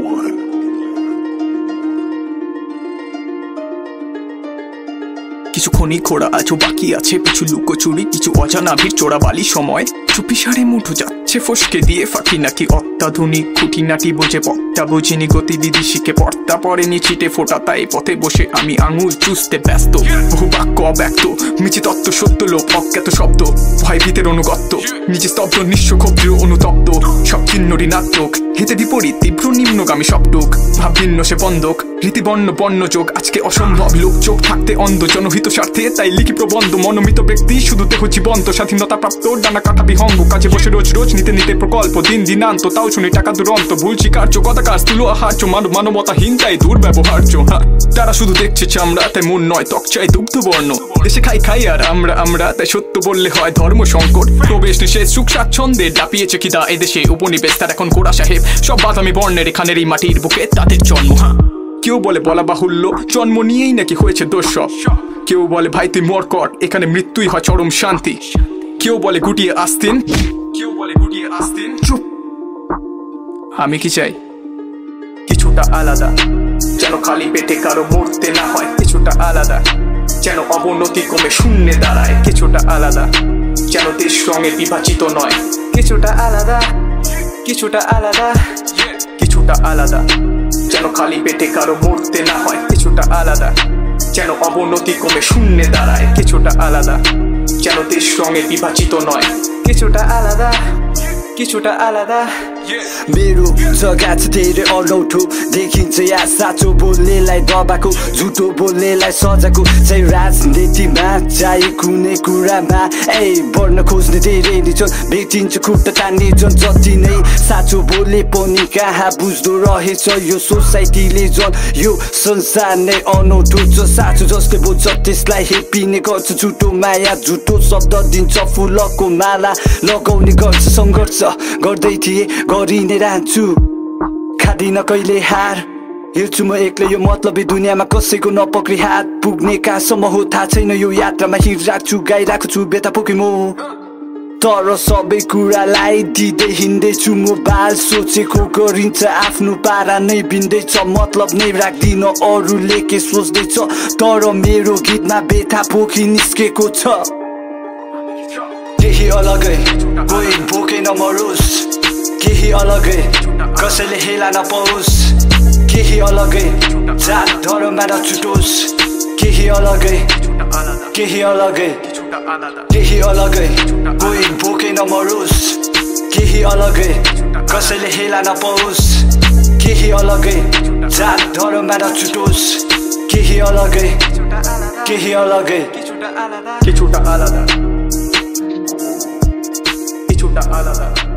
কিছুক্ষণই খোড়া আজও বাকি আছে, কিছু লুকোচুরি, কিছু অজানা ভিড় চোরাবালি সময়। চুপিসারে মুঠো যাচ্ছে ফসকে দিয়ে ফাঁকি নাকি অত্যাধুনিক খুঁটিনাটি বোঝে পথটা বুঝিনি, গতিবিধি শিখে পর্দা পড়েনি ছিটে ফোটা, তাই পথে বসে আমি আঙুল চুষতে ব্যস্ত। বহু বাক্য অব্যক্ত, মিছি তত্ত্ব সত্য লোক অজ্ঞাত শব্দ, ভয় ভীতের অনুগত্য, নিজে স্তব্ধ নিঃস্ব ক্ষোভ্র অনুতপ্ত, সব চিহ্ন ঋণাত্মক, হিতে বিপরীত তীব্র নিম্নগামী সবটুক, ভাব ভিন্ন সে বন্ধক, রীতিবর্ণ বর্ণ চোখ আজকে অসম্ভব, লোক চোখ থাকতে অন্ধ জনহিত স্বার্থে, তাই লিখি প্রবন্ধ মনোমিত ব্যক্তি শুধু দেহ জীবন্ত, স্বাধীনতা প্রাপ্ত ডানা কাটা বিহঙ্গ, কাজে বসে রোজ রোজ নিতে নিতে প্রকল্প দিন দিনান্ত, তাও শুনে টাকা দুরন্ত, ভুল স্বীকার্য কথাকার স্থূল আহার্য, মানবতাহীন তাই দুর্ব্যবহার্য। তারা শুধু দেখছে চামড়া, তাই মন নয় ত্বক চাই দুগ্ধবর্ণ, দেশে খাই খাই আর আমরা তাই সত্য বললে হয় ধর্ম সংকট, প্রবেশ নিষেধ সুখ স্বাচ্ছন্দ্যে ডাপিয়েছে খিদা এদেশে উপনিবেশ, তার এখন কোড়া সাহেব সব বাদামি বর্ণের এখানের এই মাটির বুকে তাদের জন্ম। কেউ বলে বলা বাহুল্য জন্ম নিয়েই নাকি হয়েছে দোষ, কেউ বলে ভাই তুই মরকট এখানে মৃত্যুই হয় চরম শান্তি, কেউ বলে গুটিয়ে আসতেন, কেউ বলে গুটিয়ে আসতেন। চুপ, আমি কি চাই কিছুটা আলাদা, যেন খালি পেটে কারো মরতে না হয়, কিছুটা আলাদা যেন অবনতি কমে শূন্যে দাঁড়ায়, কিছুটা আলাদা যেন দেশ রঙে বিভাজিত নয়, কিছুটা আলাদা, কিছুটা আলাদা, কিছুটা আলাদা যেন খালি পেটে কারো মরতে না হয়, কিছুটা আলাদা যেন অবনতি কমে শূন্যে দাঁড়ায়, কিছুটা আলাদা যেন দেশ রঙে বিভাজিত নয়, কিছুটা আলাদা, কিছুটা आलादा मेरो जग्गा छ धेरै अनौठो देखिन्छ या साँचो बोल्नेलाई दबाको झुटो बोल्नेलाई सजाको चाहिँ राजनीतिमा चाहिँ कुनै कुरामा बढ्न खोज्ने धेरै नै छन् भेटिन्छ खुट्टा तान्ने जन जति नै साँचो बोले पनि कहाँ बुझ्दो रहेछ यो सोसाइटीले जन यो संसार नै अनौठो छ साँचो जसले बोल्छ त्यसलाई हेपिने गर्छ झुटो माया झुटो शब्द दिन्छ फुलको माला लगाउने गर्छ संघर्ष गर्दै थिए गरि नै रहन्छु खादिन कहिले हार हेर्छु म एक्लै यो मतलबी दुनियाँमा कसैको नपक्री हात पुग्ने कहाँसम्म हो थाहा छैन यो यात्रामा हिँडिरहेको छु गाइरहेको छु बेता पोखी म तर सबै कुरालाई दिँदै हिँड्दैछु म बाल सोचेको गरिन्छ आफ्नो पारा नै बिन्दैछ मतलब नै राख्दिन अरूले के सोच्दैछ तर मेरो गीतमा बेथा पोखी निस्केको छ केही अलगै कोही भोकै नमरोस् केही अलगै कसैले हेला नपाओस् केही अलगै जात धर्ममा नछुटोस् केही अलगै केही अलगै केही अलगै कोही भोकै नमरोस् केही अलगै कसैले हेला नपाओस् केही अलगै जात धर्ममा नछुटोस् केही अलगै केही अलगै কিছুটা আলাদা কিছুটা আলাদা